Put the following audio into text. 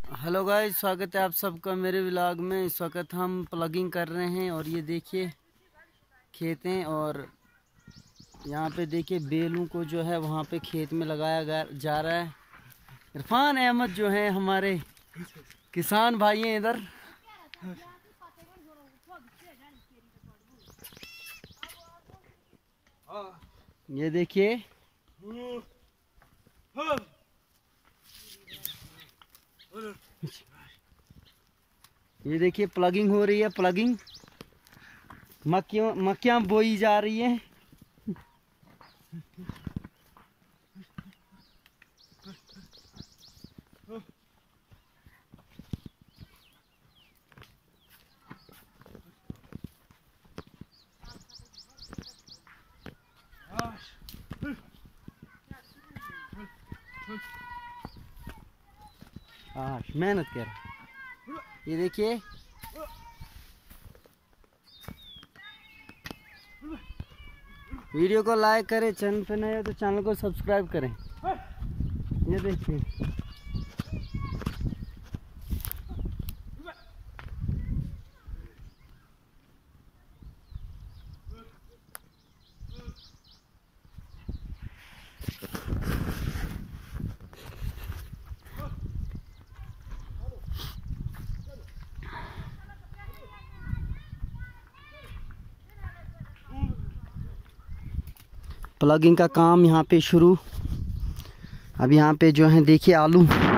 Hello guys, स्वागत है आप सबका मेरे व्लॉग में। इस वक्त हम प्लगिंग कर रहे हैं और ये देखिए खेत हैं और यहाँ पे देखिए बेलों को जो है वहाँ पे खेत में लगाया जा रहा है। इरफान अहमद जो है हमारे किसान भाई हैं इधर। ये देखिए प्लगिंग हो रही है। प्लगिंग मक्खियाँ बोई जा रही हैं। मेहनत कर। ये देखिए वीडियो को लाइक करें, चैनल पे नए हो तो चैनल को सब्सक्राइब करें। ये देखिए प्लगिंग का काम यहाँ पे शुरू। अब यहाँ पे जो है देखिए आलू